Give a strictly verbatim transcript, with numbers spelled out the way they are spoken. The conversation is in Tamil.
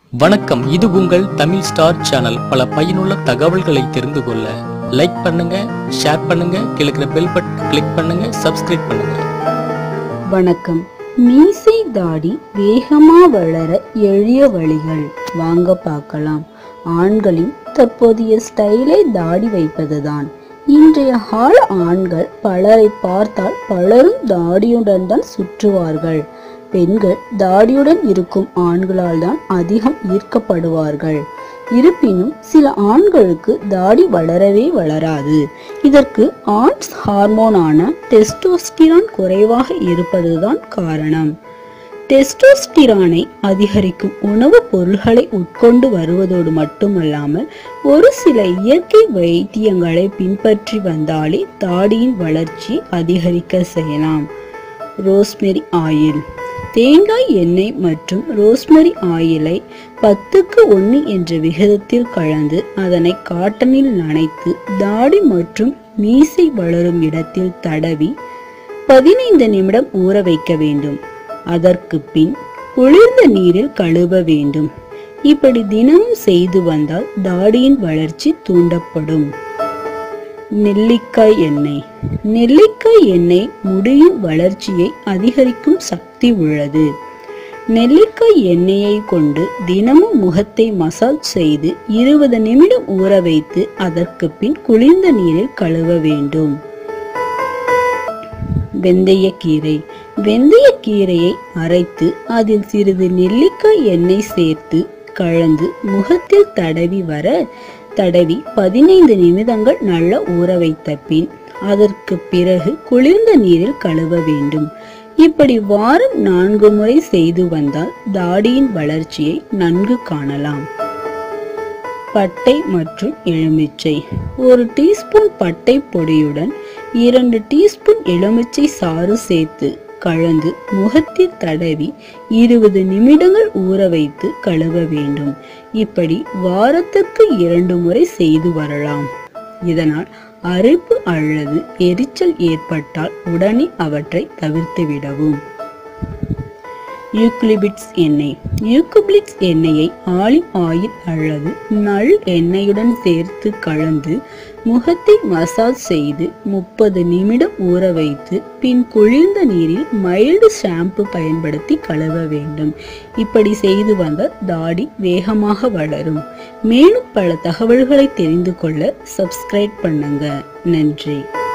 வணக்கம், இது உங்கள் தமிழ் ஸ்டார் சேனல். பல பயனுள்ள தகவல்களை தெரிந்து கொள்ள லைக் பண்ணுங்க, ஷேர் பண்ணுங்க, கீழே பெல் பட்டன் கிளிக் பண்ணுங்க, சப்ஸ்கிரைப் பண்ணுங்க. வணக்கம். மீசை தாடி வேகமா வளர எளிய வழிகள் வாங்க பார்க்கலாம். ஆண்களின் தற்போதைய ஸ்டைலை தாடி வைப்பதுதான். இன்றைய கால ஆண்கள் பலரை பார்த்தால் பலரும் தாடியுடன் தான் சுற்றுவார்கள். பெண்கள் தாடியுடன் இருக்கும் ஆண்களால் தான் அதிகம் ஈர்க்கப்படுவார்கள். இருப்பினும் சில ஆண்களுக்கு தாடி வளரவே வளராது. இதற்கு ஆண் ஹார்மோனான டெஸ்டோஸ்டிரான் குறைவாக இருப்பதுதான் காரணம். டெஸ்டோஸ்டிரானை அதிகரிக்கும் உணவுப் பொருள்களை உட்கொண்டு வருவதோடு மட்டுமல்லாமல் ஒரு சில இயற்கை வைத்தியங்களை பின்பற்றி வந்தாலே தாடியின் வளர்ச்சி அதிகரிக்க செய்யலாம். Rosemary oil. தேங்காய் எண்ணெய் மற்றும் ரோஸ்மெரி ஆயிலை பத்துக்கு ஒன்று என்ற விகிதத்தில் கலந்து அதனை காட்டனில் நனைத்து தாடி மற்றும் மீசை வளரும் இடத்தில் தடவி பதினைந்து நிமிடம் ஊற வைக்க வேண்டும். அதற்கு பின் குளிர்ந்த நீரில் கழுவ வேண்டும். இப்படி தினமும் செய்து வந்தால் தாடியின் வளர்ச்சி தூண்டப்படும். நெல்லிக்காய் எண்ணெய். நெல்லிக்காய் எண்ணெய் முடியின் வளர்ச்சியை அதிகரிக்கும் சக்தி உள்ளது. நெல்லிக்காய் எண்ணெயை கொண்டு தினமும் முகத்தை மசாஜ் செய்து இருபது நிமிடம் ஊற வைத்து அதற்கு பின் குளிர்ந்த நீரில் கழுவ வேண்டும். வெந்தயக்கீரை. வெந்தயக்கீரையை அரைத்து அதில் சிறிது நெல்லிக்காய் எண்ணெய் சேர்த்து கலந்து முகத்தில் தடவி வர தடவி பதினைந்து நிமிடங்கள் நல்லா ஊற வைத்த பின் அதற்கு பிறகு குளிர்ந்த நீரில் கழுவ வேண்டும். இப்படி வாரம் நான்கு முறை செய்து வந்தால் தாடியின் வளர்ச்சியை நன்கு காணலாம். பட்டை மற்றும் எலுமிச்சை. ஒரு டீஸ்பூன் பட்டை பொடியுடன் இரண்டு டீஸ்பூன் எலுமிச்சை சாறு சேர்த்து கலந்து முகத்தில் தடவி இருபது நிமிடங்கள் ஊற வைத்து கழுவ வேண்டும். இப்படி வாரத்துக்கு இரண்டு முறை செய்து வரலாம். இதனால் அரிப்பு அல்லது எரிச்சல் ஏற்பட்டால் உடனே அவற்றை தவிர்த்து விடவும். யூக்கலிப்டஸ் எண்ணெய். யூக்கலிப்டஸ் எண்ணெயை ஆலிவ் ஆயில் அல்லது நல் எண்ணெயுடன் சேர்த்து கலந்து முகத்தை மசாஜ் செய்து முப்பது நிமிடம் ஊற வைத்து பின் குளிர்ந்த நீரில் மைல்டு ஷாம்பு பயன்படுத்தி கழுவ வேண்டும். இப்படி செய்து வந்தால் தாடி வேகமாக வளரும். மேலும் பல தகவல்களை தெரிந்து கொள்ள சப்ஸ்கிரைப் பண்ணுங்க. நன்றி.